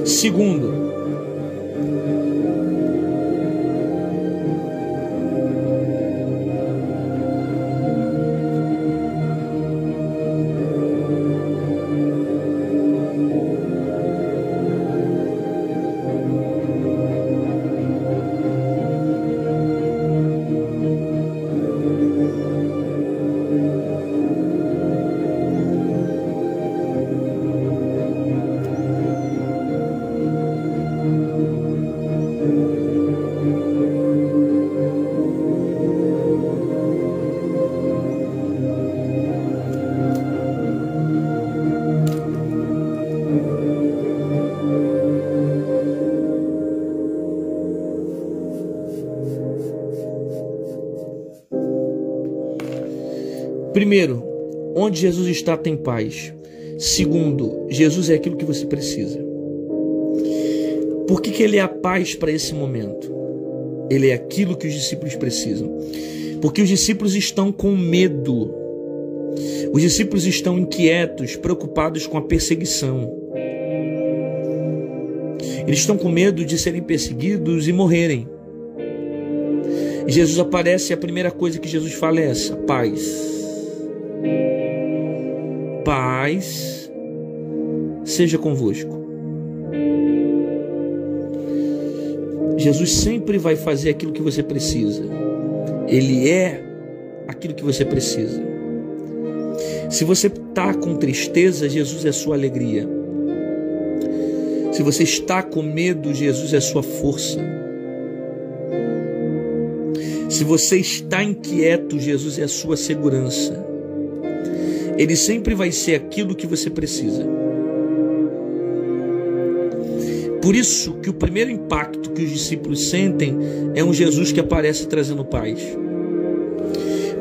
Segundo, primeiro, onde Jesus está tem paz. Segundo, Jesus é aquilo que você precisa. Por que Ele é a paz para esse momento? Ele é aquilo que os discípulos precisam. Porque os discípulos estão com medo. Os discípulos estão inquietos, preocupados com a perseguição. Eles estão com medo de serem perseguidos e morrerem. Jesus aparece e a primeira coisa que Jesus fala é essa: paz. Paz seja convosco. Jesus sempre vai fazer aquilo que você precisa. Ele é aquilo que você precisa. Se você está com tristeza, Jesus é sua alegria. Se você está com medo, Jesus é sua força. Se você está inquieto, Jesus é a sua segurança. Ele sempre vai ser aquilo que você precisa. Por isso que o primeiro impacto que os discípulos sentem é um Jesus que aparece trazendo paz.